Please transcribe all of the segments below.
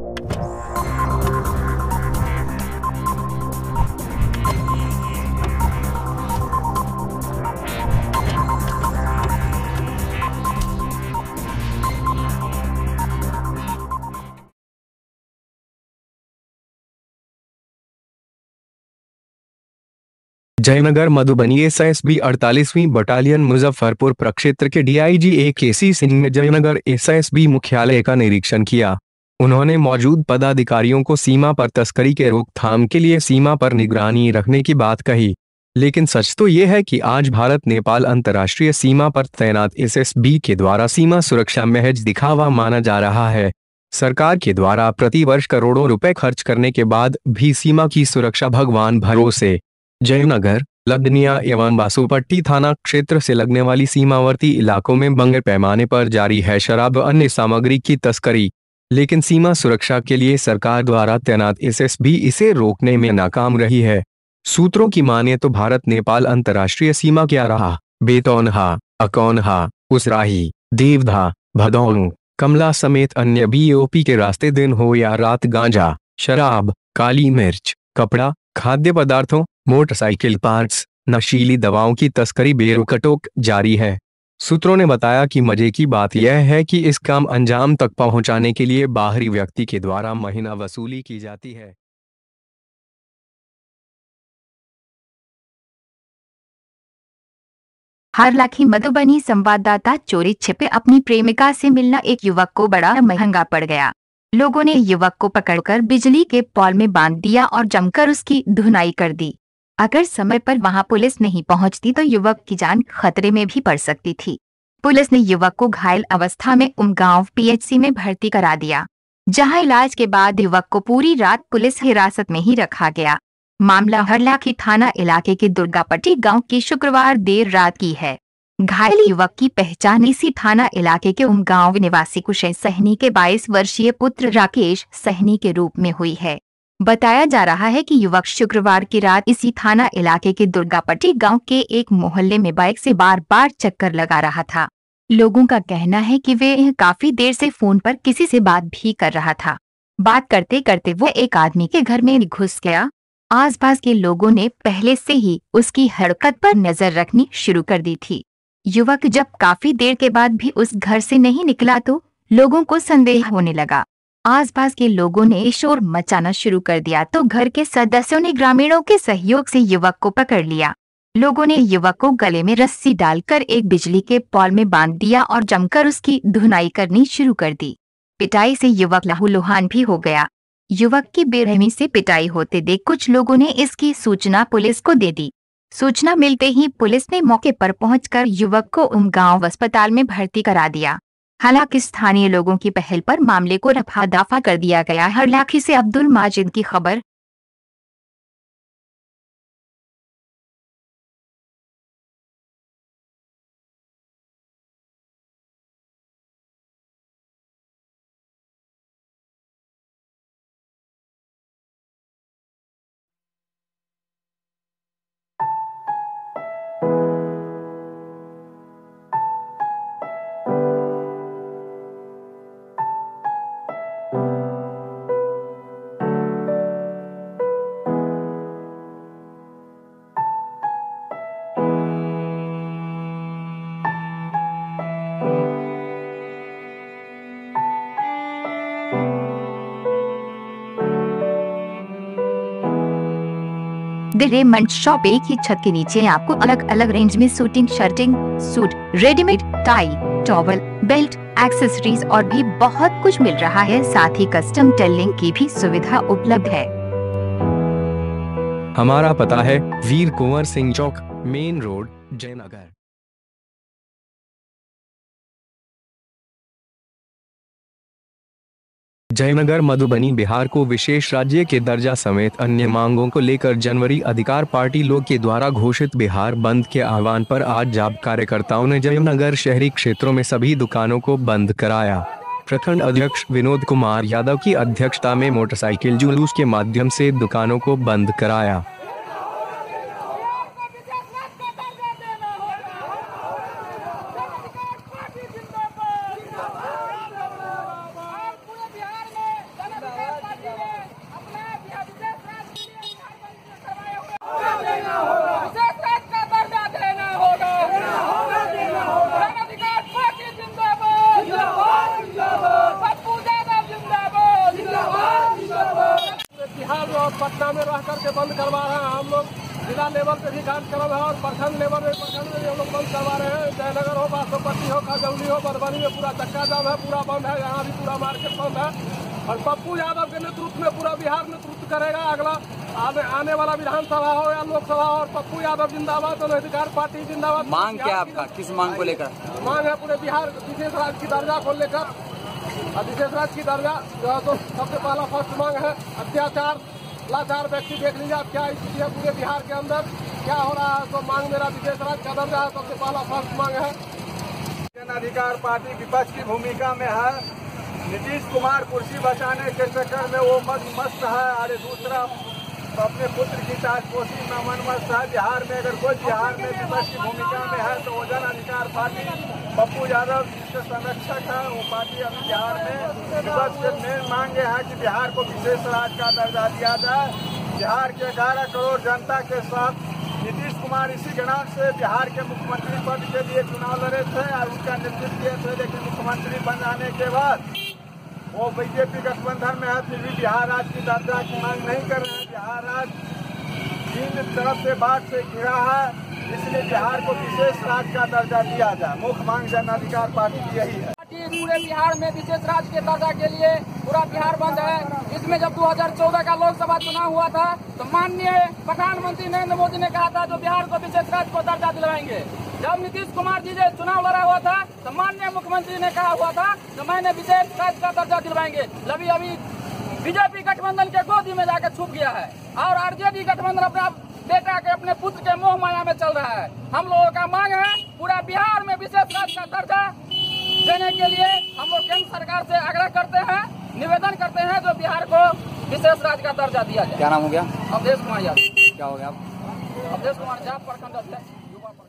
Jaynagar Madhubani SSB 48वीं battalion Muzaffarpur प्रक्षेत्र के डीआईजी ए.के.सी. सिंह ने जयनगर एसएसबी मुख्यालय का निरीक्षण किया। उन्होंने मौजूद पदाधिकारियों को सीमा पर तस्करी के रोकथाम के लिए सीमा पर निगरानी रखने की बात कही। लेकिन सच तो ये है कि आज भारत नेपाल अंतर्राष्ट्रीय सीमा पर तैनात एसएसबी के द्वारा सीमा सुरक्षा महज दिखावा माना जा रहा है। सरकार के द्वारा प्रतिवर्ष करोड़ों रुपए खर्च करने के बाद भी सीमा की सुरक्षा भगवान भरोसे। जयनगर, लदनिया एवं बासुपट्टी थाना क्षेत्र से लगने वाली सीमावर्ती इलाकों में बड़े पैमाने पर जारी है शराब व अन्य सामग्री की तस्करी। लेकिन सीमा सुरक्षा के लिए सरकार द्वारा तैनात एसएसबी इसे रोकने में नाकाम रही है। सूत्रों की माने तो भारत नेपाल अंतर्राष्ट्रीय सीमा क्या रहा बेतौनहा, अकौनहा, उसराही, देवधा, भदौन, कमला समेत अन्य बीओपी के रास्ते दिन हो या रात गांजा, शराब, काली मिर्च, कपड़ा, खाद्य पदार्थों, मोटरसाइकिल पार्ट्स, नशीली दवाओं की तस्करी बेरोकटोक जारी है। सूत्रों ने बताया कि मजे की बात यह है कि इस काम अंजाम तक पहुंचाने के लिए बाहरी व्यक्ति के द्वारा महीना वसूली की जाती है। हालांकि मधुबनी संवाददाता चोरी छिपे अपनी प्रेमिका से मिलना एक युवक को बड़ा महंगा पड़ गया। लोगों ने युवक को पकड़कर बिजली के पोल में बांध दिया और जमकर उसकी धुनाई कर दी। अगर समय पर वहां पुलिस नहीं पहुंचती तो युवक की जान खतरे में भी पड़ सकती थी। पुलिस ने युवक को घायल अवस्था में उमगांव पीएचसी में भर्ती करा दिया, जहां इलाज के बाद युवक को पूरी रात पुलिस हिरासत में ही रखा गया। मामला हरलाखी थाना इलाके के दुर्गापट्टी गांव की शुक्रवार देर रात की है। घायल युवक की पहचान इसी थाना इलाके के उमगांव निवासी कुशल सहनी के 22 वर्षीय पुत्र राकेश सहनी के रूप में हुई है। बताया जा रहा है कि युवक शुक्रवार की रात इसी थाना इलाके के दुर्गापट्टी गांव के एक मोहल्ले में बाइक से बार बार चक्कर लगा रहा था। लोगों का कहना है कि वे काफी देर से फोन पर किसी से बात भी कर रहा था। बात करते करते वो एक आदमी के घर में घुस गया। आसपास के लोगों ने पहले से ही उसकी हरकत पर नजर रखनी शुरू कर दी थी। युवक जब काफी देर के बाद भी उस घर से नहीं निकला तो लोगों को संदेह होने लगा। आसपास के लोगों ने शोर मचाना शुरू कर दिया तो घर के सदस्यों ने ग्रामीणों के सहयोग से युवक को पकड़ लिया। लोगों ने युवक को गले में रस्सी डालकर एक बिजली के पोल में बांध दिया और जमकर उसकी धुनाई करनी शुरू कर दी। पिटाई से युवक लहूलुहान भी हो गया। युवक की बेरहमी से पिटाई होते देख कुछ लोगों ने इसकी सूचना पुलिस को दे दी। सूचना मिलते ही पुलिस ने मौके पर पहुंचकर युवक को उमगांव अस्पताल में भर्ती करा दिया। हालांकि स्थानीय लोगों की पहल पर मामले को रफा दफा कर दिया गया। हरलाखी से अब्दुल माजिद की खबर। द रेमंड शॉप एक ही छत के नीचे आपको अलग अलग रेंज में suiting, shirting, suit, readymade, tie, towel, belt, accessories और भी बहुत कुछ मिल रहा है। साथ ही कस्टम टेलिंग की भी सुविधा उपलब्ध है। हमारा पता है वीर कुंवर सिंह चौक, मेन रोड, जयनगर। जयनगर मधुबनी बिहार को विशेष राज्य के दर्जा समेत अन्य मांगों को लेकर जनवरी अधिकार पार्टी लोग के द्वारा घोषित बिहार बंद के आह्वान पर आज जाप कार्यकर्ताओं ने जयनगर शहरी क्षेत्रों में सभी दुकानों को बंद कराया। प्रखंड अध्यक्ष विनोद कुमार यादव की अध्यक्षता में मोटरसाइकिल जुलूस के माध्यम से दुकानों को बंद कराया। बंद करवा रहे हैं। हम लोग जिला लेवल पे भी कार्य कर रहे हैं और प्रखंड लेवल में हम लोग बंद करवा रहे हैं। जयनगर हो, बासोपट्टी हो, खजौली हो, बरबनी में पूरा चक्का जाम है, पूरा बंद है। यहाँ भी पूरा मार्केट बंद है और पप्पू यादव के नेतृत्व में पूरा बिहार नेतृत्व करेगा। अगला आने वाला विधानसभा हो या लोकसभा हो, और पप्पू यादव जिंदाबाद, जन अधिकार पार्टी जिंदाबाद। मांग क्या आपका, किस मांग को लेकर? मांग है पूरे बिहार विशेष राज्य की दर्जा को लेकर, विशेष राज्य की दर्जा जो है तो सबसे पहला फर्स्ट मांग है। अत्याचार लाचार व्यक्ति देख लीजिए आप, क्या स्थिति है पूरे बिहार के अंदर, क्या हो रहा है। तो मांग मेरा विशेष राज्य का दर्जा है, सबसे पहला फर्स्ट मांग है। जन अधिकार पार्टी विपक्ष की भूमिका में है। नीतीश कुमार कुर्सी बचाने के चक्कर में वो मस्त है, अरे दूसरा अपने पुत्र की ताजपोशी में मनमस्त है। बिहार में अगर कोई बिहार में विपक्ष की भूमिका में है तो वो जन अधिकार पार्टी पप्पू यादव के संरक्षक है। वो पार्टी अभी बिहार में विपक्ष के मेन मांगे है कि बिहार को विशेष राज्य का दर्जा दिया जाए। बिहार के 11 करोड़ जनता के साथ नीतीश कुमार इसी गणांक से बिहार के मुख्यमंत्री पद के लिए चुनाव लड़े थे और उनका नेतृत्व किए थे, लेकिन मुख्यमंत्री बन जाने के बाद वो बीजेपी गठबंधन में है, फिर भी बिहार राज्य की दर्जा की मांग नहीं कर रहे हैं। बिहार राज्य 3 तरफ से बाढ़ से घिरा है, इसलिए बिहार को विशेष राज्य का दर्जा दिया जाए। मुख्य मांग जन अधिकार पार्टी की यही है। पूरे बिहार में विशेष राज्य के दर्जा के लिए पूरा बिहार बंद है। इसमें जब 2014 का लोकसभा चुनाव हुआ था तो माननीय प्रधानमंत्री नरेंद्र मोदी ने कहा था जो बिहार को विशेष राज्य को दर्जा दिलवाएंगे। जब नीतीश कुमार जी से चुनाव लड़ा हुआ था तो माननीय मुख्यमंत्री ने कहा हुआ था तो मैंने विशेष राज्य का दर्जा दिलवाएंगे। अभी बीजेपी गठबंधन के गोदी में जाकर छुप गया है और आरजेडी गठबंधन अपना बेटा के अपने पुत्र के मोह माया में चल रहा है। हम लोगों का मांग है पूरा बिहार में विशेष राज्य का दर्जा देने के लिए हम लोग केंद्र सरकार से आग्रह करते हैं, निवेदन करते हैं जो बिहार को विशेष राज्य का दर्जा दिया जाए। क्या नाम हो गया? अवधेश कुमार यादव। क्या हो गया आप? अवधेश कुमार झा, प्रखंड अध्यक्ष, युवा प्रखंड।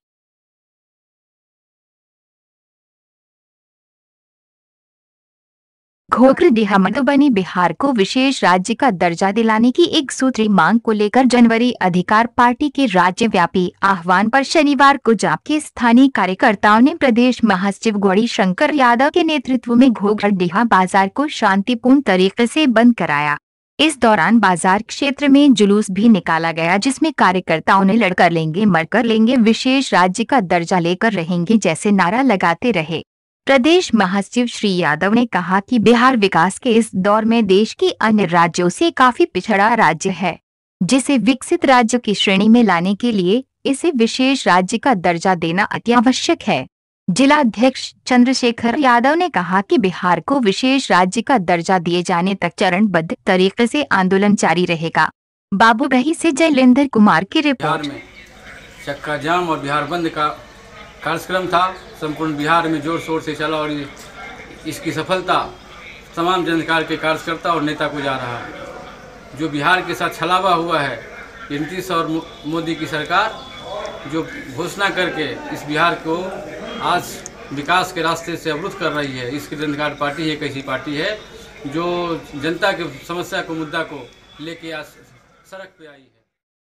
घोघरडीहा मधुबनी बिहार को विशेष राज्य का दर्जा दिलाने की एक सूत्री मांग को लेकर जनवरी अधिकार पार्टी के राज्यव्यापी आह्वान पर शनिवार को जाप के स्थानीय कार्यकर्ताओं ने प्रदेश महासचिव गौरी शंकर यादव के नेतृत्व में घोघरडीहा बाजार को शांतिपूर्ण तरीके से बंद कराया। इस दौरान बाजार क्षेत्र में जुलूस भी निकाला गया जिसमें कार्यकर्ताओं ने लड़कर लेंगे मरकर लेंगे विशेष राज्य का दर्जा लेकर रहेंगे जैसे नारा लगाते रहे। प्रदेश महासचिव श्री यादव ने कहा कि बिहार विकास के इस दौर में देश के अन्य राज्यों से काफी पिछड़ा राज्य है, जिसे विकसित राज्य की श्रेणी में लाने के लिए इसे विशेष राज्य का दर्जा देना अत्यावश्यक है। जिलाध्यक्ष चंद्रशेखर यादव ने कहा कि बिहार को विशेष राज्य का दर्जा दिए जाने तक चरणबद्ध तरीके से आंदोलन जारी रहेगा। बाबूगढ़ी से जयलेंद्र कुमार की रिपोर्ट। बिहार में चक्का जाम और बिहार बंद का कार्यक्रम था, संपूर्ण बिहार में जोर शोर से चला और इसकी सफलता तमाम जन अधिकार के कार्यकर्ता और नेता को जा रहा है। जो बिहार के साथ छलावा हुआ है, नीतीश और मोदी की सरकार जो घोषणा करके इस बिहार को आज विकास के रास्ते से अवरुद्ध कर रही है, इसकी जन अधिकार पार्टी एक ऐसी पार्टी है जो जनता के समस्या को मुद्दा को लेके आज सड़क पे आई है।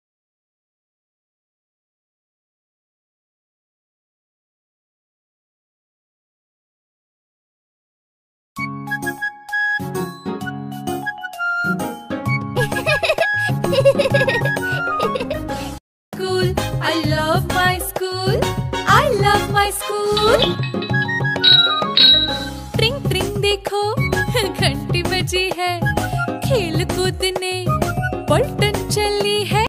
School, I love my school. I love my school. ट्रिंग ट्रिंग देखो घंटी बजी है, खेल कूद ने पलटन चली है।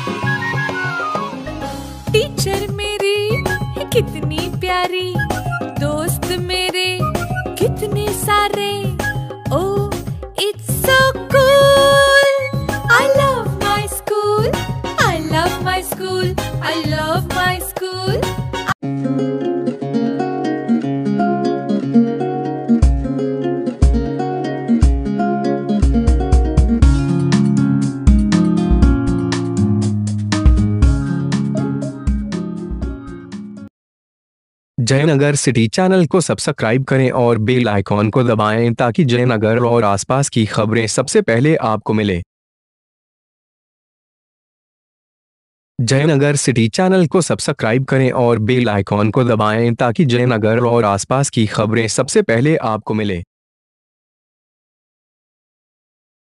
टीचर मेरी कितनी प्यारी, दोस्त मेरे कितने सारे। Oh, it's so cool. I love my school. I love my school. I love my school. Jaynagar city channel को सब्सक्राइब करें और बेल आइकॉन को दबाएं ताकि जयनगर और आसपास की खबरें सबसे पहले आपको मिले। जयनगर सिटी चैनल को सब्सक्राइब करें और बेल आइकॉन को दबाएं ताकि जयनगर और आसपास की खबरें सबसे पहले आपको मिले।